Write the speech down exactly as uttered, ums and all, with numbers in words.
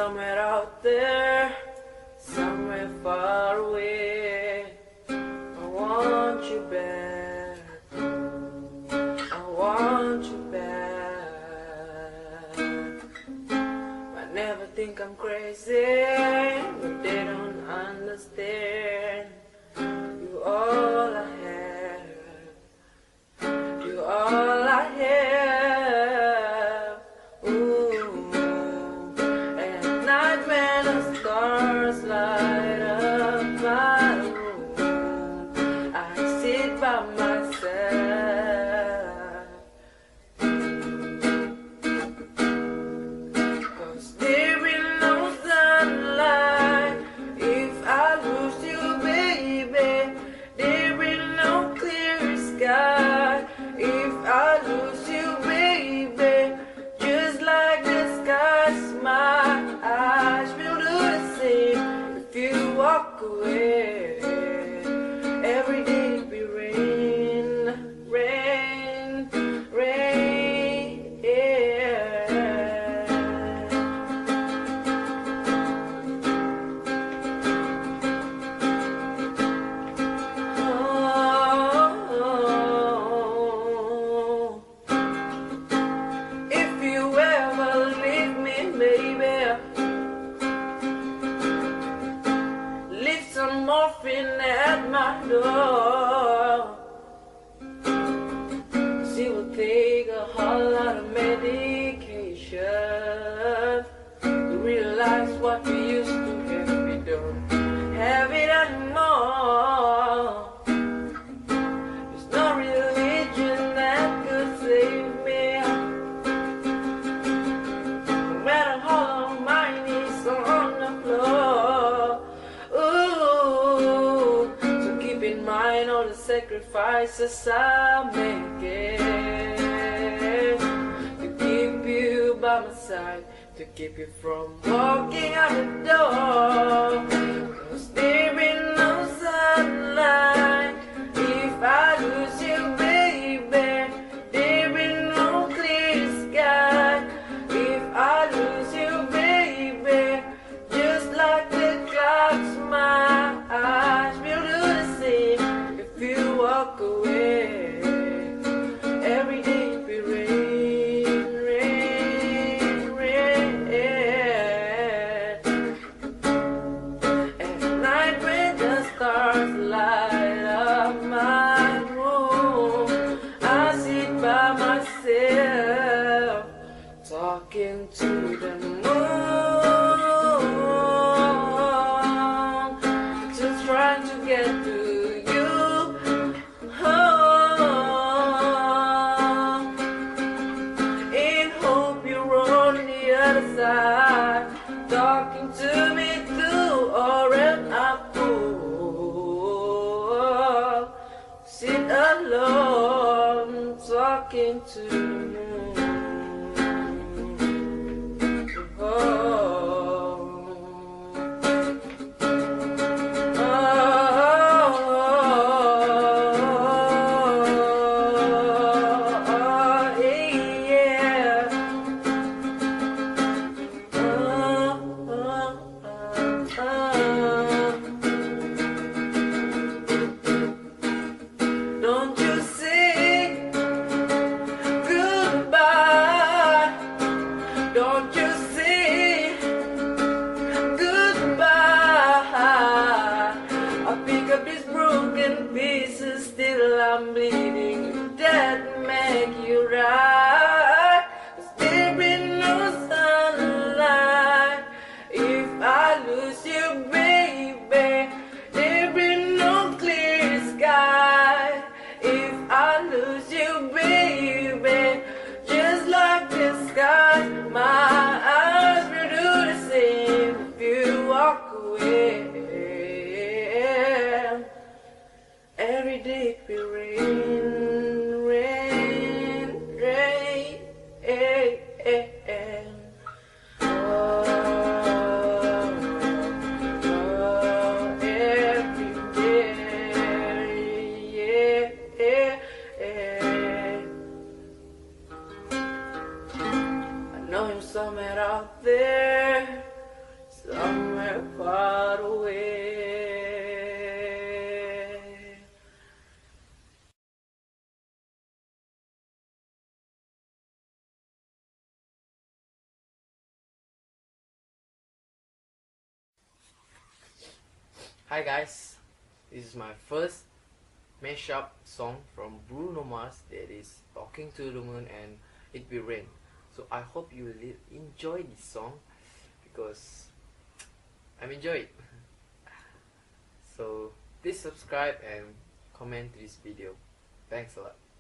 somewhere out there, somewhere far away. I want you back, I want you back. I never think I'm crazy, but they don't understand. You all I have, you all I have. Light up my room, I sit by myself, 'cause there will no sunlight if I lose you, baby. There will no clear sky if I lose you, baby. Just like the skies, my eyes will do the same. If you walk away, every day be rain, rain, rain, yeah. Oh, if you ever leave me, baby, some morphine at my door. She will take a whole lot of medication to realize what we used to have. We don't have it anymore. There's no religion that could save me, no matter how long my knees are on the floor. In mind all the sacrifices I make to keep you by my side, to keep you from walking out the door. 'Cause there is no sunlight if I lose you, baby. There is no clear sky if I lose you, baby. Just like the clouds, my eyes will do the same. If you walk away, every day be rain, rain, rain. At night when the stars light up my room, I sit by myself, talking to the moon, just trying to get to you. Oh, in hope you're on the other side, talking to me too, or am I fool? Sit alone, talking to the moon. Don't you say goodbye? Don't you say goodbye? I pick up these broken pieces, still I'm bleeding. That make you right? 'Cause there is no sunlight if I lose you, baby. There is no clear sky if I lose you, baby. Just like the skies, my eyes will do the same if you walk away. Every day be rain, rain, rain, eh, eh, eh. Oh, oh, every day, yeah, yeah, yeah. I know him somewhere out there, Hi guys, this is my first mashup song from Bruno Mars, that is Talking to the Moon and It Will Rain. So I hope you will enjoy this song because I'm enjoying it. So please subscribe and comment this video. Thanks a lot.